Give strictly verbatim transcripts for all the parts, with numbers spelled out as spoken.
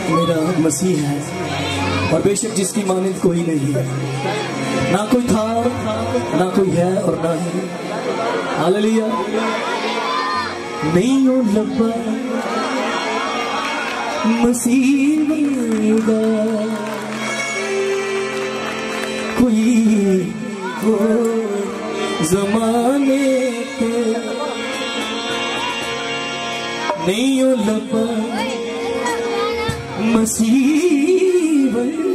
मेरा मसीह है और बेशक जिसकी मानंद कोई नहीं है, ना कोई था ना कोई है और ना ही। हालेलुया। नहीं हो लब्बा मसीह का कोई हो ज़माने के, नहीं हो लब्बा मसीह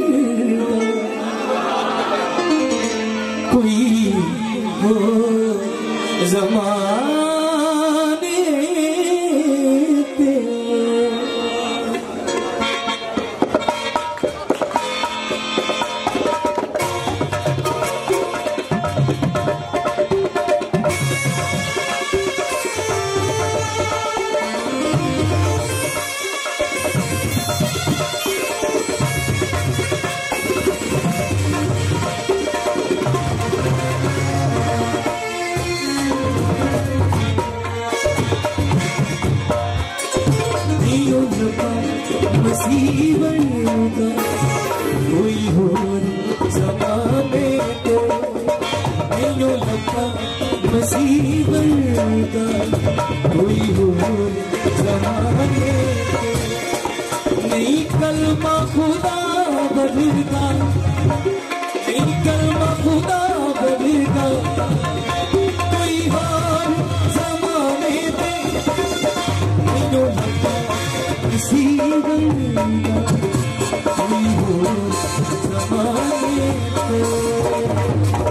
कोई हो ज़माने पे। मसीह का कोई हो ज़माने को, नहीं लगता मसीह का कोई हो ज़माने को। नहीं कलमा खुदा बदलता, नहीं कलमा खुदा बदलता कोई हो ज़माने पे, नहीं लगता मसीह कोई हो ज़माने को।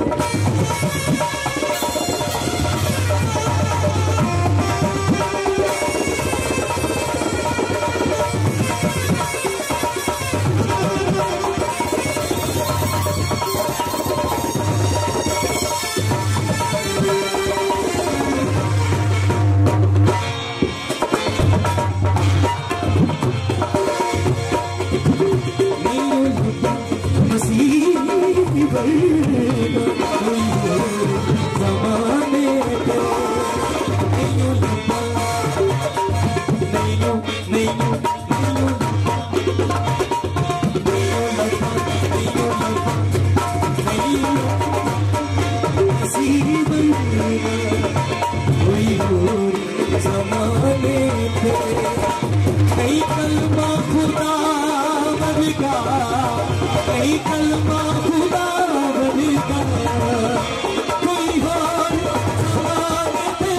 कई कलमा खुदा बनेगा, कई कलमा खुदा बनेगा कोई और ज़माने पे,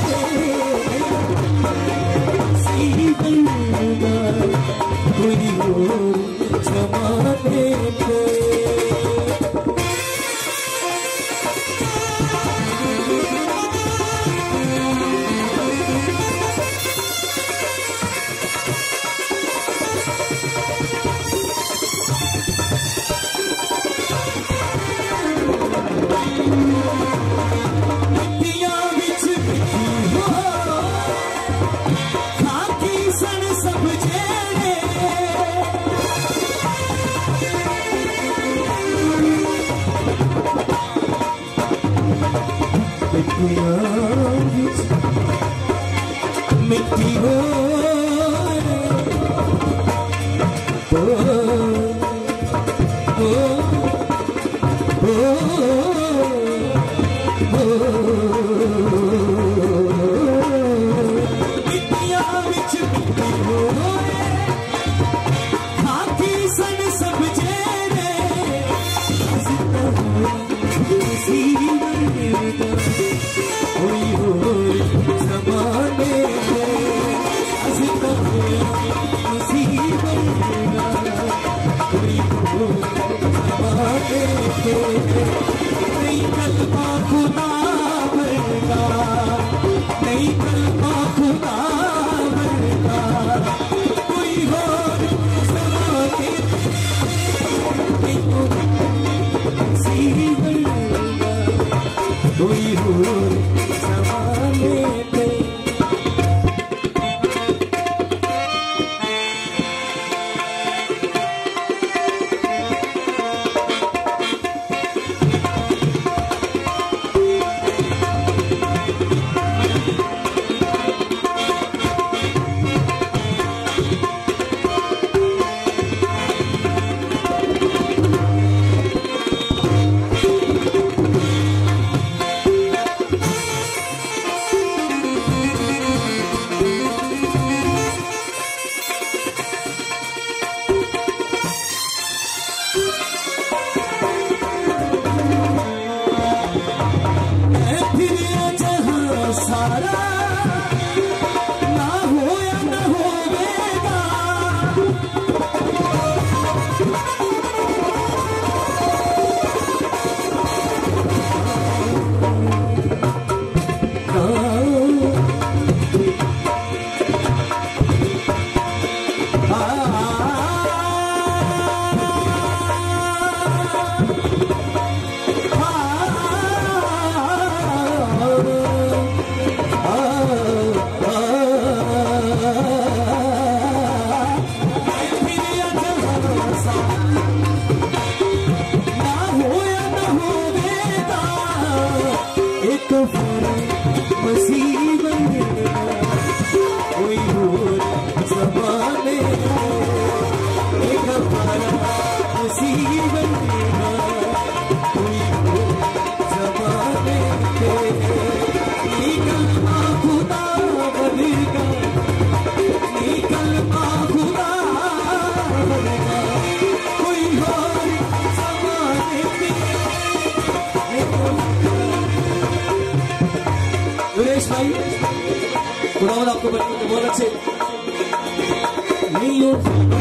मसीह बनेगा कोई और ज़माने पे। मिट्टी हो ओ, ओ, ओ, मिट्टियां विच मिट्टी हो हाथी सन सब जेरे कोई हो ज़माने नहीं कलमा खुदा बनेगा, नहीं कलमा खुदा बनेगा कोई हो ज़माने मसीह बनेगा कोई हो ज़माने पे। एक हमारा मसीह बनेगा, कोई हो ज़माने पे। ये कलमा खुदा बनेगा, ये कलमा खुदा बनेगा, कोई हो ज़माने पे। सुरेश भाई, खुदावंद आपको बहुत अच्छे नहीं हो।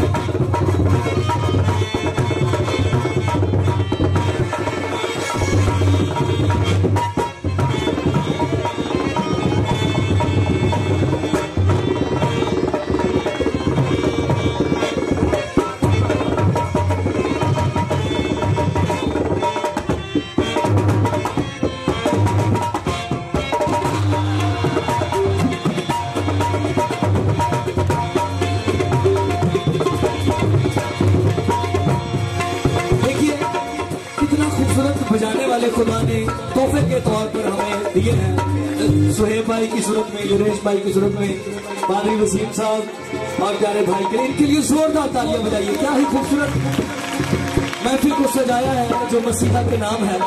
बजाने वाले खुदा ने तोहफे के तौर पर हमें दिए हैं। सुहेब भाई की सूरत में, युरेश भाई की सूरत में, पादरी वसीम साहब और प्यारे भाई के लिए, इनके लिए जोरदार तालियां बजाइए। क्या ही खूबसूरत महफिल को सजाया है जो मसीहा के नाम है।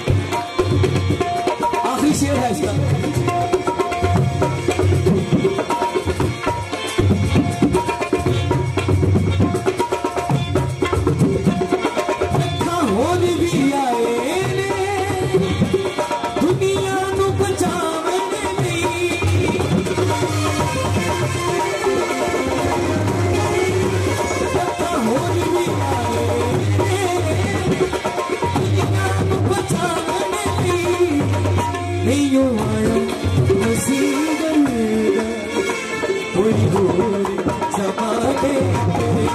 आखिरी शेर है इसका। नहीं आया मसीह बनेगा, कोई हो ज़माने पे।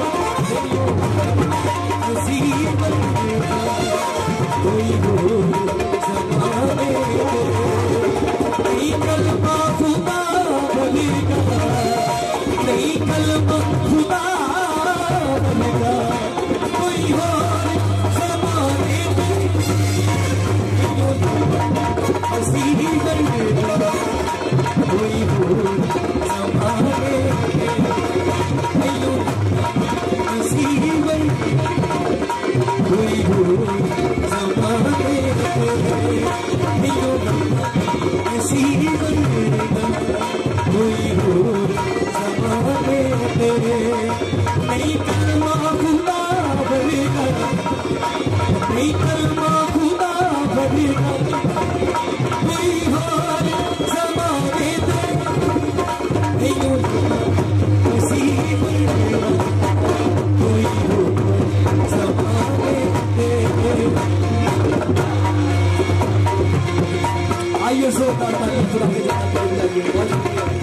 मसीह बनेगा, कोई हो ज़माने पे। नहीं कलमा खुदा बनेगा, नहीं कलमा खुदा बनेगा, कोई हो ज़माने पे। मसीह बनेगा, कोई हो ज़माने पे। मसीह बनेगा, कोई हो ज़माने पे। मसीह बनेगा, कोई हो ज़माने पे। नहीं कलमा खुदा बनेगा, नहीं कलमा खुदा बनेगा, कोई हो ज़माने पे। नहीं मसीह बनेगा, कोई हो ज़माने पे। आइए जोरदार तालियां खुदा के जनाब पर बजाइए।